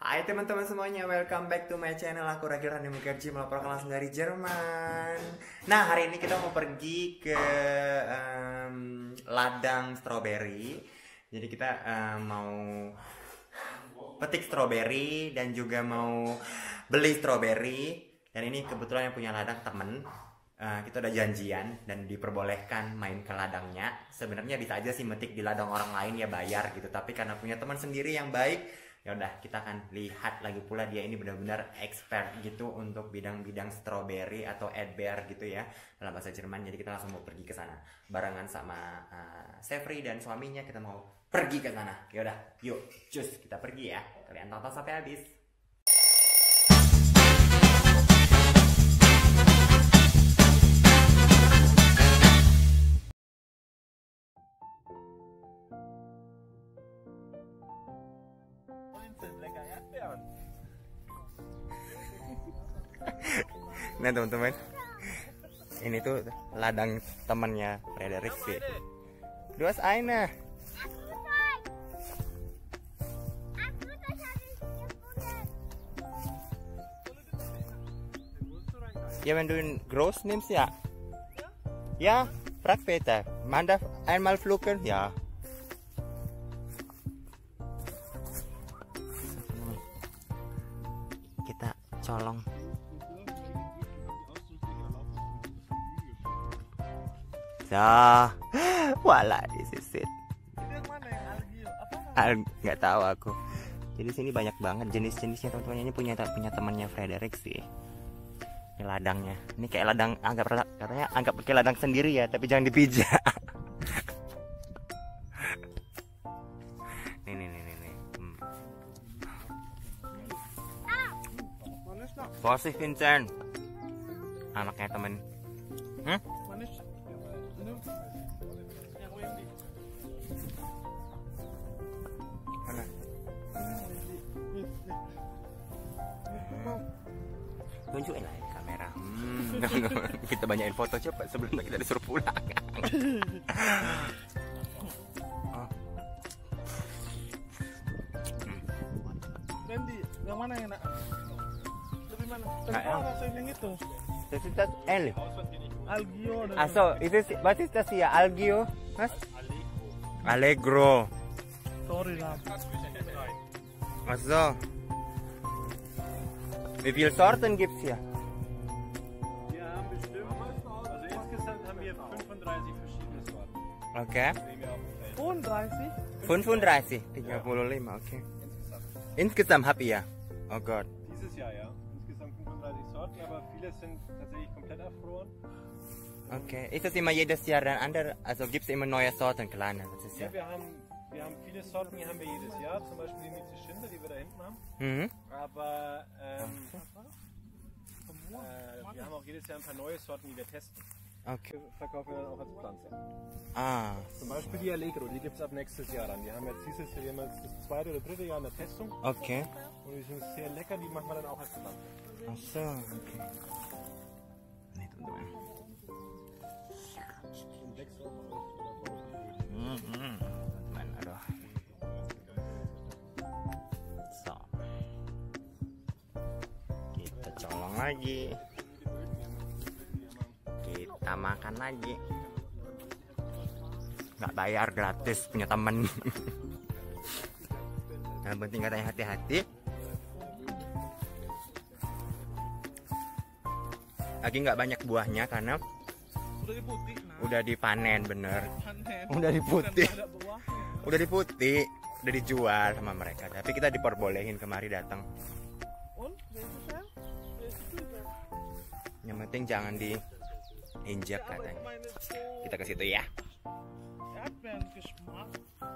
Hai teman-teman semuanya, welcome back to my channel. Aku Ragil Rani Mukerji melaporkan langsung dari Jerman. Nah, hari ini kita mau pergi ke ladang stroberi. Jadi kita mau petik stroberi dan juga mau beli stroberi. Dan ini kebetulan yang punya ladang temen. Kita udah janjian dan diperbolehkan main ke ladangnya. Sebenarnya bisa aja sih metik di ladang orang lain ya bayar gitu. Tapi karena punya teman sendiri yang baik, ya udah kita akan lihat. Lagi pula dia ini benar-benar expert gitu untuk bidang-bidang strawberry atau Erdbeer gitu ya dalam bahasa Jerman. Jadi kita langsung mau pergi ke sana barengan sama Sefri dan suaminya. Kita mau pergi ke sana. Ya udah, yuk, cus kita pergi ya. Kalian tonton sampai habis. Nah teman-teman, ini tuh ladang temannya Frederik sih. Duas eine. Ja, wenn du ihn groß nimmst, ja. Ja, frag Peter. Man darf einmal pflücken, ja. Kita colong. Ya, wala disisit. Nggak tahu aku. Jadi sini banyak banget jenis-jenisnya teman-teman. Ini punya temannya Frederik sih. Ini ladangnya. Ini kayak ladang katanya anggap kayak ladang sendiri ya, tapi jangan dipijak. Nih. Vorsicht Vincent. Anaknya temen. Mana? Tunjukin lah kamera. Kita banyakin foto cepat sebelum kita disuruh pulang. Randy, yang mana yang enak? Lebih mana? Nah, Rasa yang itu. Das ist das L. Algio. Achso, was ist das hier? Algio? Was? Allegro. Sorry lah. Achso. Wie viele Sorten gibt's hier? Wir haben bestimmt, also insgesamt haben wir 35 verschiedene Sorten. Okay. 35? 35, okay. Insgesamt habt ihr? Oh Gott. Dieses Jahr ja. Insgesamt 35 Sorten, aber viele sind tatsächlich komplett erfroren. Okay. Ist das immer jedes Jahr dann anders? Also gibt es immer neue Sorten, kleine? Das ist Ja, wir haben viele Sorten, die haben wir jedes Jahr. Zum Beispiel die Mieze Schinde, die wir da hinten haben. Mhm. Aber wir haben auch jedes Jahr ein paar neue Sorten, die wir testen. Okay. Die verkaufen wir dann auch als Pflanze. Ah. Zum Beispiel die Allegro, die gibt es ab nächstes Jahr dann. Die haben jetzt dieses Jahr das zweite oder dritte Jahr in der Testung. Okay. Und die sind sehr lecker, die machen wir dann auch als Pflanze. Ach so, okay. Nih teman-teman. Teman, aduh. So. Kita colong lagi. Kita makan lagi. Nggak bayar, gratis, punya temen. Yang penting katanya hati-hati. Lagi nggak banyak buahnya karena Udah diputih. udah dipanen, bener. Panen. Udah diputih. Ada buah. Udah diputih, udah dijual sama mereka. Tapi kita diperbolehin kemari datang. Und, welche Schell? Welche Tüte? Yang penting jangan diinjak Aber ich katanya. meine so Kita ke situ ya. Erdbeerengeschmack.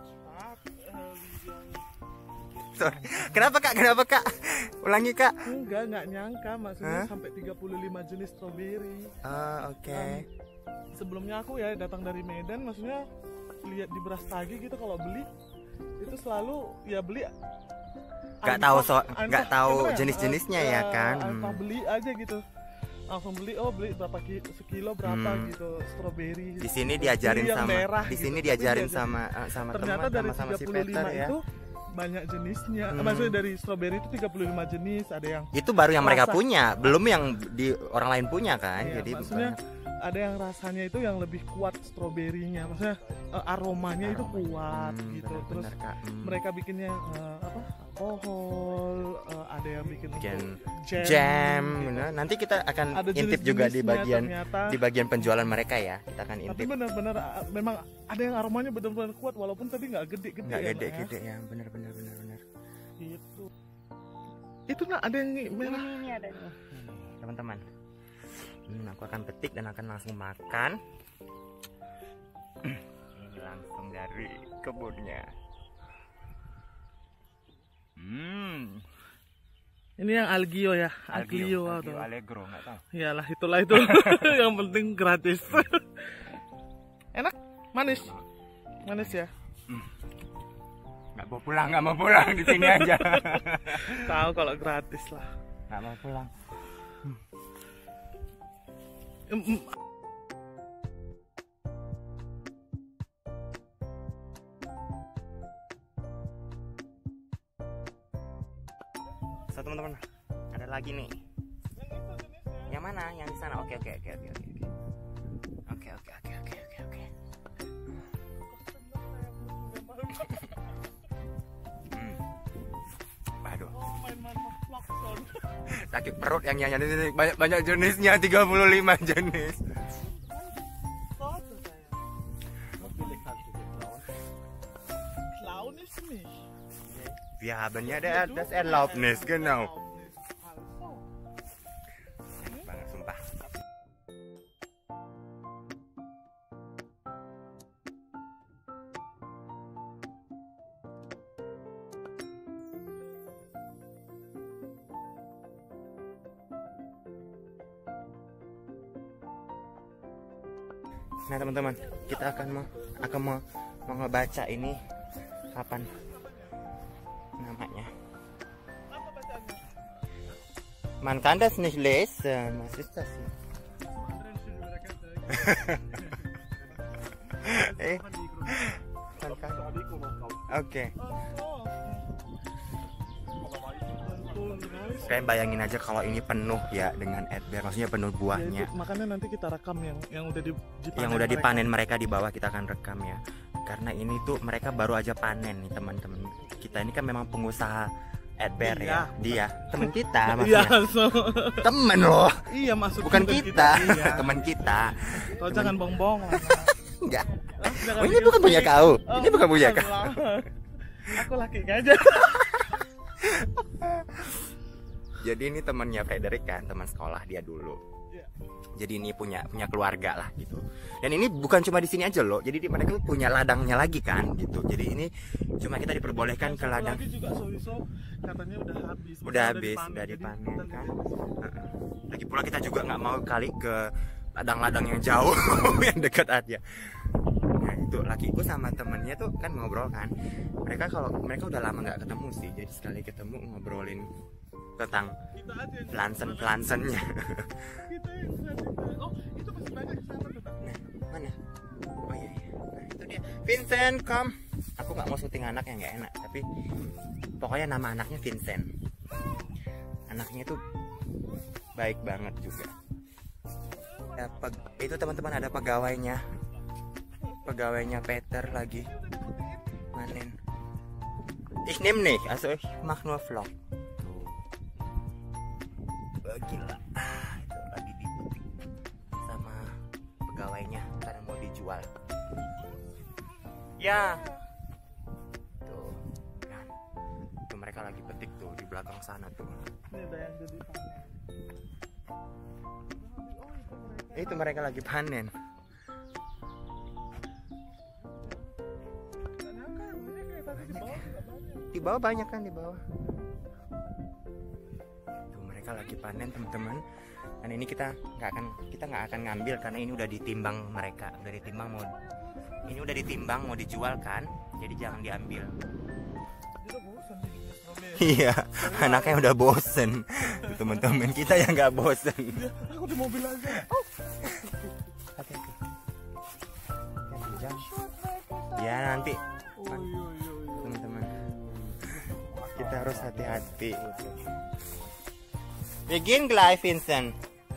Sorry. Kenapa kak? Ulangi kak. Enggak nyangka maksudnya Hah? sampai 35 jenis stroberi. Ah, oke. Sebelumnya aku ya datang dari Medan, maksudnya lihat di Brastagi gitu kalau beli itu selalu ya beli Nggak tahu jenis-jenisnya ya kan. beli aja gitu. langsung beli, oh beli berapa sekilo berapa gitu stroberi. Di sini diajarin yang sama merah, di sini gitu. diajarin Tapi sama ternyata teman dari sama si 35 Peter ya. itu banyak jenisnya. Maksudnya dari stroberi itu 35 jenis, ada yang Itu baru yang mereka rasa- punya, belum yang di orang lain punya kan. Iya, Jadi maksudnya banyak. ada yang rasanya itu yang lebih kuat stroberinya, maksudnya aromanya itu kuat gitu. Terus bener, Kak. mereka bikinnya apa, alkohol, ada yang bikin Bikin untuk jam, gitu. bener. Nanti kita akan Ada intip juga di jenis-jenisnya bagian ternyata. penjualan mereka ya. Kita akan Tapi intip. benar-benar memang ada yang aromanya benar-benar kuat walaupun tadi nggak gede-gede. Nggak ya, Nak, gede-gede ya, bener. Gitu. Itu nak ada yang merah. Ini ada nih. Teman-teman, aku akan petik dan akan langsung makan. Ini langsung dari kebunnya. Ini yang Algio ya, Algio atau Allegro, nggak tahu. iyalah itulah itu. Yang penting gratis. Enak, manis. Manis ya. Nggak mau pulang di sini aja. Tahu kalau gratis lah. Nggak mau pulang. So teman-teman, ada lagi nih. Yang mana? Yang di sana. Oke. Aduh, sakit perut yang nyanyi banyak jenisnya, 35 jenis. Clown ist nicht. Wir haben ja das Erlaubnis, genau. Enak banget, sumpah. Nah teman-teman, kita akan mau ngebaca ini kapan namanya. Man kann das nicht lesen. Was ist das hier? Oke. Kalian bayangin aja kalau ini penuh ya dengan Edbear, maksudnya penuh Ya, buahnya. itu, makanya nanti kita rekam yang udah dipanen. Yang udah dipanen mereka di bawah, kita akan rekam ya. Karena ini tuh mereka baru aja panen nih teman-teman. Kita ini kan memang pengusaha Edbear ya. Dia teman kita Iya, maksudnya. Temen loh. iya maksudnya Bukan kita, Iya. teman kita. Kau jangan bongbong lah. Enggak. Jangan Oh, ini bukan punya dikit-dikit. kau. Oh, Ini bukan punya kau. bukan lah. Aku lakinya aja. Jadi ini temannya Frederick kan, teman sekolah dia dulu. Iya. Jadi ini punya keluarga lah gitu. Dan ini bukan cuma di sini aja loh. Jadi mereka punya ladangnya lagi kan gitu. Jadi ini cuma kita diperbolehkan ke ladang. Lagi juga sowieso katanya udah habis. Udah habis, udah jadi dipanen kita kan. lihat. Lagi pula kita juga nggak mau kali ke ladang-ladang yang jauh, yang dekat aja. Nah itu lakiku sama temennya tuh kan ngobrol kan. Mereka udah lama nggak ketemu sih. Jadi sekali ketemu ngobrolin tentang Kita aja yang plansen-plansennya. kita yang oh itu masih banyak di sana tuh. Nah, mana? Oh iya. Nah, itu dia. Vincent, come. Aku nggak mau syuting anak yang nggak enak, tapi pokoknya nama anaknya Vincent. Anaknya itu baik banget juga. Itu teman-teman ada pegawainya. Pegawainya Peter lagi manen. Ich nehm nicht, also ich mach nur vlog. Gila, itu lagi dipetik sama pegawainya karena mau dijual. Ya, tuh kan, tuh mereka lagi petik tuh di belakang sana tuh. Ini ada yang jadi panen. Itu mereka lagi panen. Nggak nyangka banyak kayak tadi di bawah juga banyak. Di bawah banyak kan di bawah. Tuh mereka lagi panen teman-teman. Dan ini kita nggak akan ngambil karena ini udah ditimbang mereka, ini udah ditimbang mau dijual kan, jadi jangan diambil. Dia udah bosan nih bikin strawberry. Iya, anaknya udah bosen. Tuh, teman-teman kita yang nggak bosen. Dia, aku di mobil aja. Oh, Hati-hati. Ya nanti oh iya. teman-teman. kita harus hati-hati. Begin gleich, Vincent.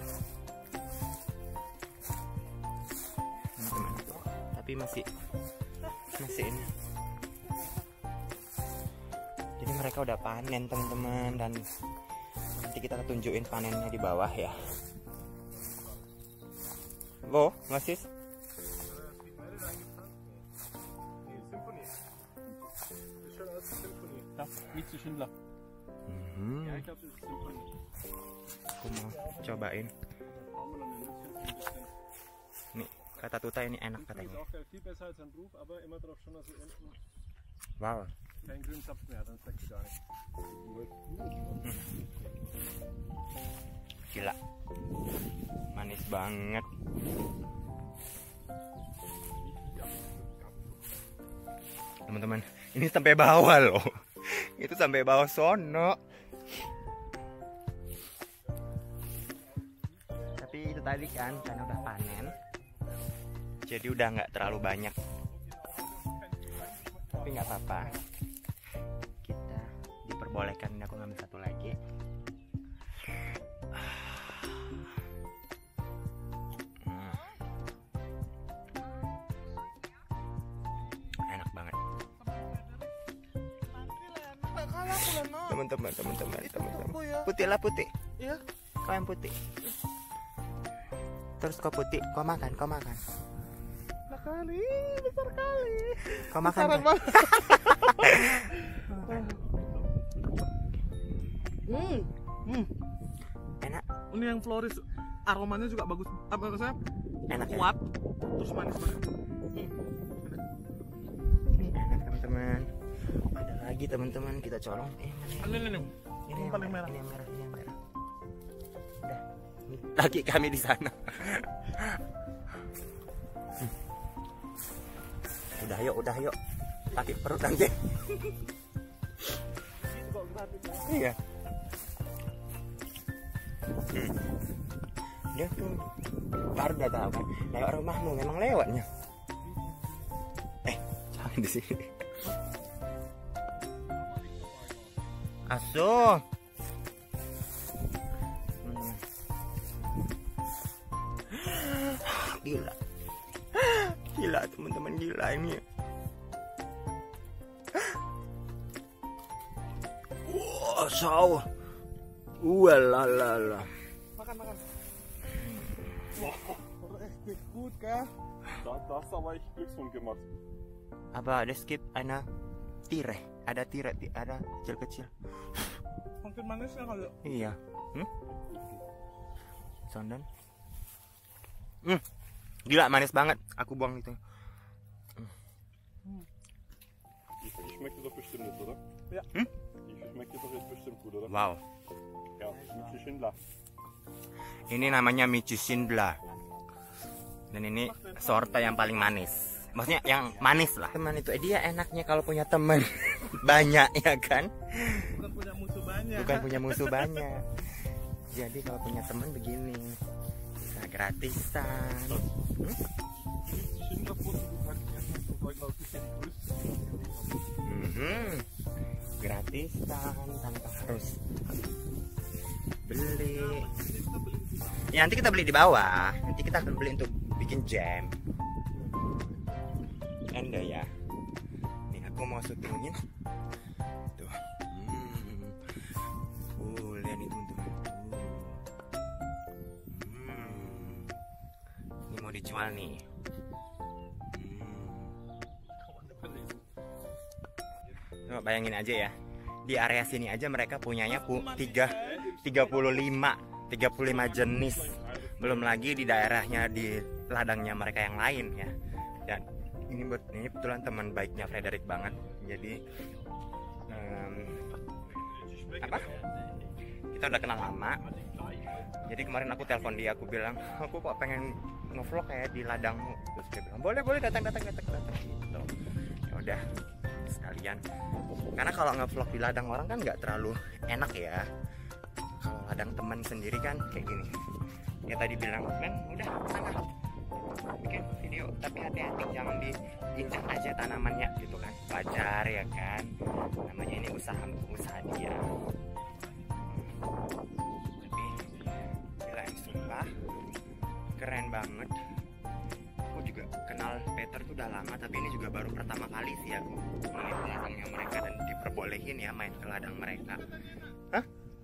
Teman-teman, tapi masih ini. Jadi mereka udah panen teman-teman, dan nanti kita tunjukin panennya di bawah ya. Wo, masih? Mieze Schindler. Ja, ich glaube, das ist Symphonie. Aku mau cobain. Nih, kata Tuta ini enak Symphonie ist katanya. auch viel besser als ein Ruf, aber immer darauf schon, dass du unten Wow. keinen grünen Zapfen mehr hat, dann schmeckt es gar nicht. Gila. Manis banget. Teman-teman, ini sampai bawah loh. Itu sampai bawah sono. Tapi itu tadi kan karena udah panen, jadi udah nggak terlalu banyak. Tapi nggak apa-apa. Kita diperbolehkan, ini aku ngambil satu lagi. Enak banget. Teman-teman. Putih lah, putih. Iya. Kau yang putih. Terus kau putih, kau makan. Nah kali, besar kali. Kau makan. Besaran Kan? banget. Enak. Ini yang floris, aromanya juga bagus. Apa maksudnya? Enak ya? Kuat, terus manis banget. Enak teman-teman. Ada lagi teman-teman, kita colong. Mana ya? Ini. Ini yang paling merah. merah. Ini yang merah. Udah. Lagi kami di sana. Udah yuk. Sakit perut nanti. Iya. Dia tuh baru udah tahu kan, lewat rumahmu memang lewatnya. Jangan di sini. Asuh. Gila teman-teman, gila ini. Wah, sawah. Walalala. Makan. Wah, echt nicht gut, gell? Da hast du aber echt Glücksfund gemacht. Apa ada skip ana tire, ada kecil-kecil. Makin manisnya kali. Iya. Sondan. Gila manis banget. Aku buang itu. Die schmeckt dir doch bestimmt jetzt, oder? Ja. Die schmeckt dir doch jetzt bestimmt gut, oder? Wow. Ja, Mieze Schindler. Ini namanya Mieze Schindler. Dan ini sorta yang paling manis. Maksudnya yang manis lah. Teman itu dia enaknya kalau punya teman banyak ya kan? Bukan punya musuh banyak. Bukan punya musuh banyak. Jadi kalau punya teman begini, bisa gratisan. Schindler Brot, du kannst erstmal so sagen, das ist ja die größte. Gratisan tanpa harus beli. Ya nanti kita beli di bawah. Nanti kita akan beli untuk bikin jam. Anda ya. Nih aku mau syutingin. Tuh. Lihat nih teman-teman. Ini mau dijual nih. Coba bayangin aja ya. Di area sini aja mereka punyanya 35 jenis. Belum lagi di daerahnya, di ladangnya mereka yang lain ya. Dan ini kebetulan teman baiknya Frederick banget. Jadi kita udah kenal lama. Jadi kemarin aku telepon dia, aku bilang aku kok pengen ngevlog kayak di ladangmu. Terus dia bilang boleh datang gitu. Ya udah sekalian. Karena kalau ngevlog di ladang orang kan nggak terlalu enak ya. Kalau ladang teman sendiri kan kayak gini. Ya tadi bilang, "Men, udah sana." bikin video, tapi hati-hati jangan diinjak aja tanamannya gitu kan, wajar ya kan, namanya ini usaha dia. Tapi gila, sumpah keren banget. Aku juga kenal Peter tuh udah lama, tapi ini juga baru pertama kali sih aku melihat ladangnya mereka dan diperbolehin ya main ke ladang mereka. Hah?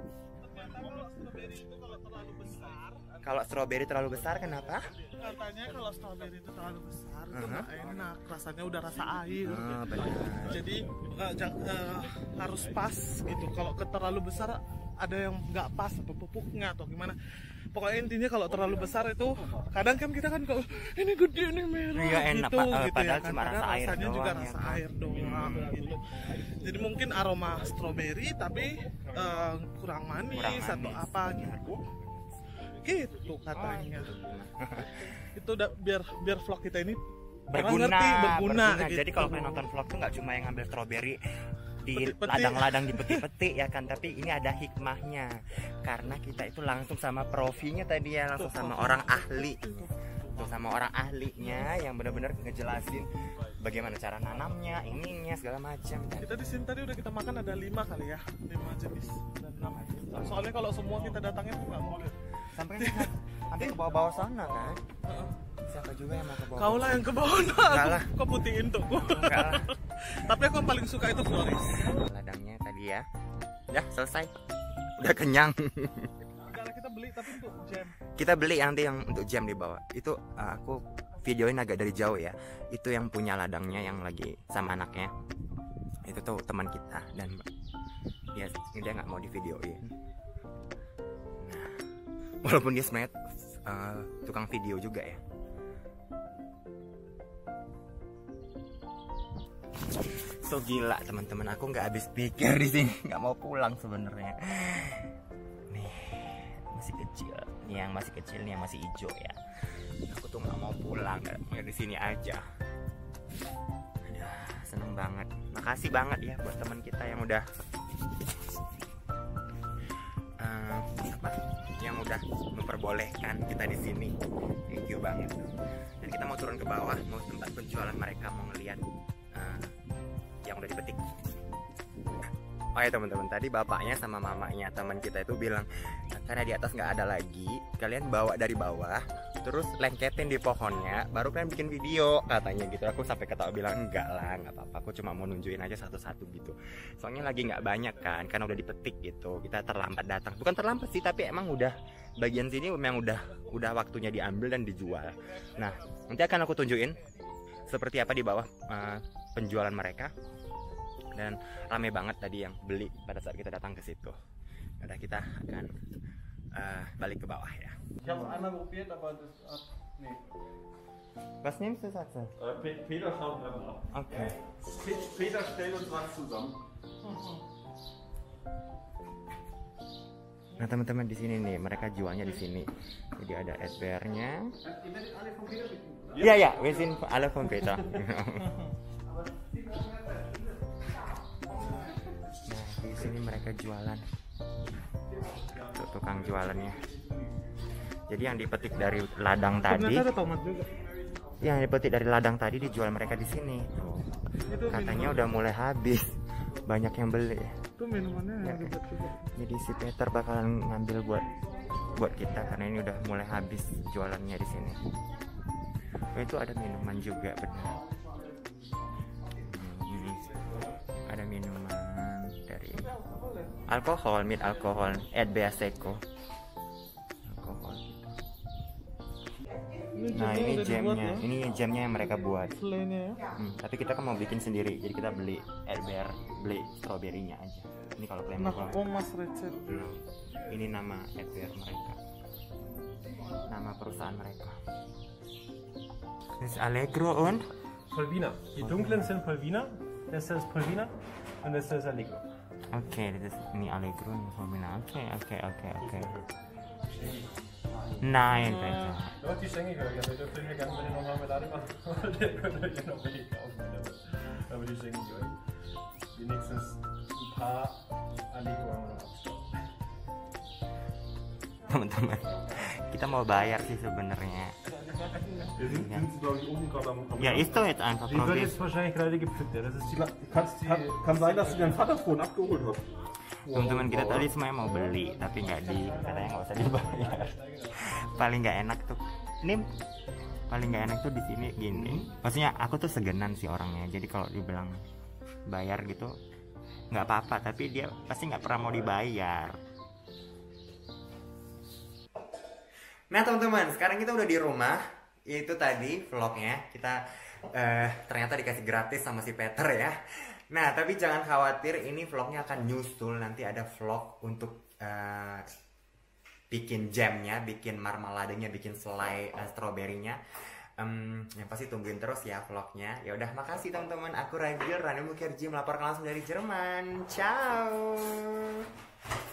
Kalau strawberry terlalu besar kenapa? Katanya kalau strawberry itu terlalu besar itu nggak enak, rasanya udah rasa air. Benar. Jadi harus pas gitu. Kalau terlalu besar ada yang nggak pas atau pupuknya atau gimana. Pokoknya intinya kalau terlalu besar itu kadang kan kita kan kalau ini gede ini merah iya, enak, gitu, padahal ya kan. cuma rasa air rasanya doang, juga ya rasa kan? air doang gitu. Jadi mungkin aroma strawberry tapi kurang manis atau apa gitu. Gitu katanya. Itu udah biar vlog kita ini berguna gitu. Jadi kalau kalian nonton vlog tuh nggak cuma yang ngambil strawberry di Petik-petik. ladang-ladang dipetik-petik ya kan, tapi ini ada hikmahnya karena kita itu langsung sama profinya tadi ya, langsung sama orang ahli tuh, sama orang ahlinya yang benar-benar ngejelasin bagaimana cara nanamnya, ininya segala macam. Kita di sini tadi udah kita makan ada 5 kali ya, 5 jenis dan 6. Soalnya kalau semua kita datangin tuh nggak mungkin. Sampai sampai ke bawah-bawah sana kan. Siapa juga yang mau ke bawah? Kau lah yang ke bawah, Enggak lah. kau putihin tuh. Enggak lah. Tapi aku yang paling suka itu Flores. Ladangnya tadi ya. Ya, selesai. Udah kenyang. Enggak lah, kita beli tapi untuk jam. Kita beli nanti yang untuk jam di bawah. Itu aku videoin agak dari jauh ya. Itu yang punya ladangnya yang lagi sama anaknya. Itu tuh teman kita dan dia nggak mau di videoin. Nah, walaupun dia sebenarnya tukang video juga ya. So gila teman-teman, aku nggak habis pikir di sini, nggak mau pulang sebenarnya. Nih masih kecil, nih yang masih kecil nih yang masih hijau ya. Aku tuh nggak mau pulang, nggak di sini aja. Aduh, seneng banget. Makasih banget ya buat teman kita yang udah yang udah memperbolehkan kita di sini. Thank you banget. Dan kita mau turun ke bawah, mau tempat penjualan mereka, mau ngeliat yang udah dipetik. Oh ya teman-teman, tadi bapaknya sama mamanya teman kita itu bilang karena di atas nggak ada lagi, kalian bawa dari bawah, terus lengketin di pohonnya, baru kalian bikin video katanya gitu. Aku sampai ketawa bilang enggak lah, nggak apa-apa, aku cuma mau nunjukin aja satu-satu gitu. Soalnya lagi nggak banyak kan, karena udah dipetik gitu. Kita terlambat datang, bukan terlambat sih, tapi emang udah bagian sini memang udah waktunya diambil dan dijual. Nah nanti akan aku tunjukin seperti apa di bawah penjualan mereka. Dan rame banget tadi yang beli pada saat kita datang ke situ. Udah, kita akan balik ke bawah ya. Ich habe einmal probiert, aber das nee. Was nimmst du, Satze? Peter schaut mal nach. Oke. Peter stellt uns was zusammen. Nah teman-teman, di sini nih mereka jualnya di sini. Jadi ada advernya. Iya ya, wir sind alle von Peter. Di sini mereka jualan, tuh, tukang jualannya. Jadi yang dipetik dari ladang tadi, Ternyata ada tomat juga. yang dipetik dari ladang tadi dijual mereka di sini. Tuh, katanya udah mulai habis, banyak yang beli. Itu minumannya yang ribet juga. Jadi si Peter bakalan ngambil buat kita karena ini udah mulai habis jualannya di sini. Oh, itu ada minuman juga, benar. Ada minuman dari alkohol, mit alkohol, Erdbeerseko. Alkohol. Nah ini jamnya, ini jamnya yang mereka buat. Selainnya ya. Tapi kita kan mau bikin sendiri, jadi kita beli beli stroberinya aja. Ini kalau kalian Nah, mau. Mas resep. Ini nama Erdbeer mereka, nama perusahaan mereka. Das ist Allegro und Polvina. Die dunklen sind Polvina, das ist Polvina und das ist Allegro. Oke, ini Allegro ini Polvina. Oke. Nein, Peter. Doch, die schenke ich euch. Also, ihr dürft euch ja gerne mit der Marmelade machen. Der könnt euch ja noch welche kaufen. Aber die schenke ich euch. Wenigstens ein paar Allegro haben wir noch abstauben. Teman-teman, kita mau bayar sih sebenarnya. Wir sind, glaube ich, oben gerade am Ja, ist doch jetzt einfach Die wird probieren. jetzt wahrscheinlich gerade gepflückt. Ja. Das ist kann sein, dass du deinen Vater vorhin abgeholt hast. Teman-teman kita tadi semuanya mau beli, tapi nggak katanya nggak usah dibayar. Paling nggak enak tuh, nih paling nggak enak tuh di sini gini. Maksudnya aku tuh segenan sih orangnya, jadi kalau dibilang bayar gitu nggak apa-apa, tapi dia pasti nggak pernah mau dibayar. Nah teman-teman, sekarang kita udah di rumah. Itu tadi vlognya kita ternyata dikasih gratis sama si Peter ya. Nah tapi jangan khawatir, ini vlognya akan nyusul. Nanti ada vlog untuk bikin jamnya, bikin marmaladenya, bikin selai stroberinya. Yang pasti tungguin terus ya vlognya. Ya udah, makasih teman-teman. Aku Ragil, Rani Mukherjee melaporkan langsung dari Jerman. Ciao.